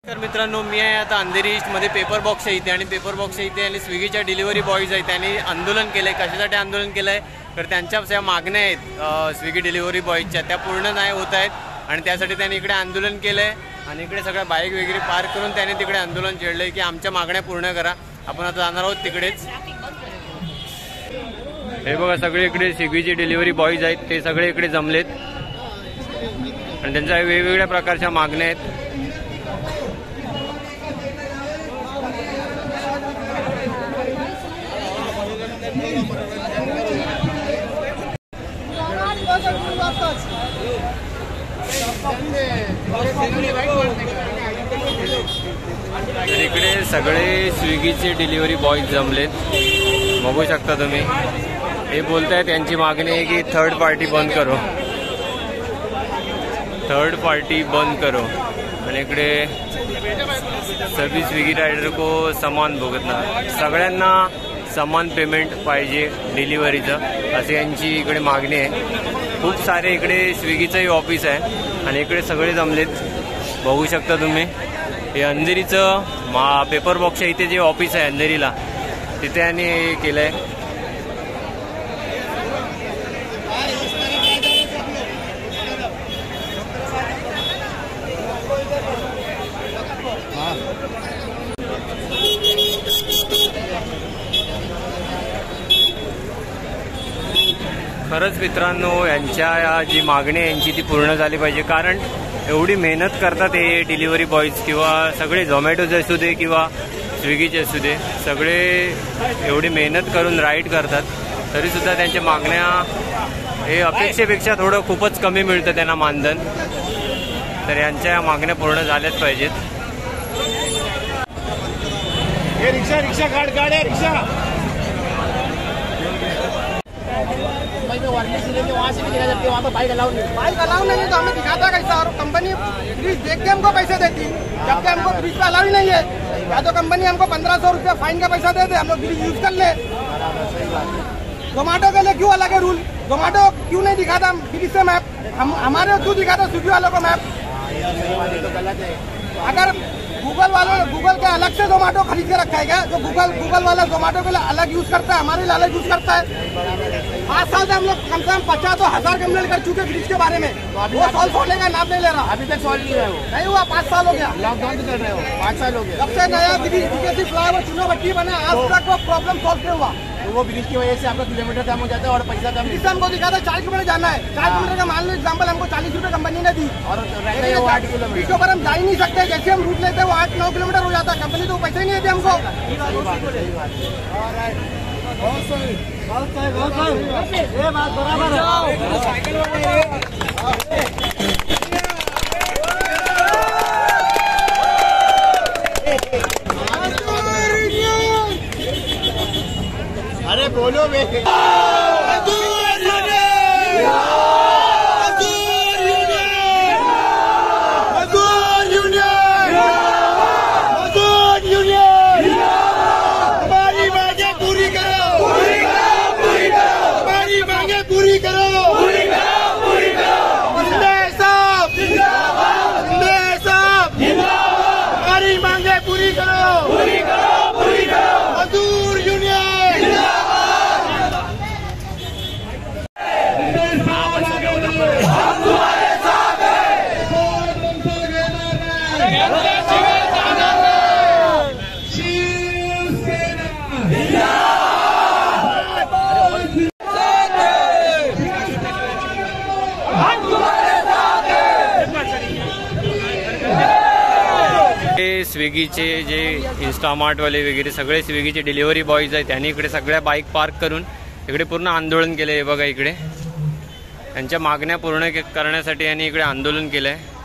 तर मित्रांनो, मी आहे आता अंधेरी ईस्टमध्ये पेपर बॉक्सच्या इथे आणि पेपर बॉक्सच्या इथे आणि स्विगीच्या डिलिव्हरी बॉयज आहेत त्यांनी आंदोलन केलं आहे. कशासाठी आंदोलन केलं आहे तर त्यांच्या ज्या मागण्या आहेत स्विगी डिलिव्हरी बॉयजच्या त्या पूर्ण नाही होत आहेत आणि त्यासाठी त्यांनी इकडे आंदोलन केलं आहे आणि इकडे सगळ्या बाईक वगैरे पार्क करून त्यांनी तिकडे आंदोलन छेडलं आहे की आमच्या मागण्या पूर्ण करा. आपण आता जाणार आहोत तिकडेच. हे बघा, सगळे इकडे स्विगीचे डिलिव्हरी बॉयज आहेत ते सगळे इकडे जमलेत आणि त्यांच्या वेगवेगळ्या प्रकारच्या मागण्या आहेत. तर इकडे सगळे स्विगीचे डिलिव्हरी बॉयज जमलेत, बघू शकता तुम्ही. हे बोलतायत त्यांची मागणी आहे की थर्ड पार्टी बंद करो, थर्ड पार्टी बंद करो. आणि इकडे सभी स्विगी रायडर को समान भुगतना, सगळ्यांना समान पेमेंट पाहिजे डिलिव्हरीचं, असे यांची इकडे मागणी आहे. खूप सारे इकडे स्विगीचंही ऑफिस आहे आणि इकडे सगळे जमलेत, बघू शकता तुम्ही. हे अंधेरीचं पेपर बॉक्सच्या इथे जे ऑफिस आहे अंधेरीला, तिथे यांनी हे केलं आहे. खरंच मित्रांनो, यांच्या जी मागणी आहे यांची ती पूर्ण झाली पाहिजे. कारण एवढी मेहनत करतात हे डिलिव्हरी बॉयज किंवा सगळे झोमॅटोचे असू दे किंवा स्विगीचे असू दे, सगळे एवढी मेहनत करून राईड करतात, तरीसुद्धा त्यांच्या मागण्या हे अपेक्षेपेक्षा थोडं खूपच कमी मिळतं त्यांना मानधन. तर यांच्या मागण्या पूर्ण झाल्याच पाहिजेत. रिक्षा रिक्षा गाड्या रिक्षा वार्निश लेके वहाँ से भी दिखा जाती है, वहाँ पर बाइक अलाउ नहीं है. तो हमें दिखाता कैसा? और कंपनी ब्रिज देख के हमको पैसे देती, जबकि हमको ब्रिज पे अलाउ ही नहीं है. या तो कंपनी हमको 1500 रुपया फाइन का पैसा दे दे, हम लोग ब्रिज यूज कर ले. जोमेटो के लिए क्यों अलग है रूल? जोमेटो क्यों नहीं दिखाता ब्रिज से मैप? हमारे क्यों दिखाता स्विगी वालों को मैप? अगर गूगल के अलग से जोमेटो खरीद के रखा है क्या? जो गूगल वाला जोमेटो के लिए अलग यूज करता है, हमारे लिए अलग यूज करता है. 5 साल से हम लोग कम से कम 50,000 कंप्लेंट कर चुके ब्रिज के बारे में. वो सॉल्व होने का नाम नहीं ले रहा, अभी तक सॉल्व नहीं हुआ. 5 साल हो गया, लॉकडाउन कर रहे हो, 5 साल हो गया. जब से नया ब्रिज फ्लाईओवर चुनावटी बना, आज तक वो प्रॉब्लम सॉल्व नहीं हुआ. तो वो ब्रिज की वजह से आपका किलोमीटर कम हो जाता है और पैसा कम. ब्रिज हमको दिखा था 40 किलोमीटर जाना है, 40 किलोमीटर का मान लो एग्जाम्पल हमको 40 रुपये कंपनी ने दी और 8 किलोमीटर पर हम जा ही नहीं सकते. जैसे हम रूट लेते हैं वो 8-9 किलोमीटर हो जाता है. कंपनी तो पैसे ही नहीं देती हमको. ये बात बराबर है. अरे बोलो बे. स्विगीचे जे इन्स्टामार्टवाले वगैरे सगळे स्विगीचे डिलिव्हरी बॉयज आहेत त्यांनी इकडे सगळ्या बाईक पार्क करून इकडे पूर्ण आंदोलन केलं आहे. बघा, इकडे त्यांच्या मागण्या पूर्ण करण्यासाठी यांनी इकडे आंदोलन केलं आहे.